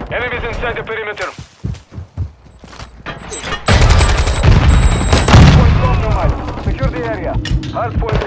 Enemies inside the perimeter. Point compromised. Secure the area. Hard point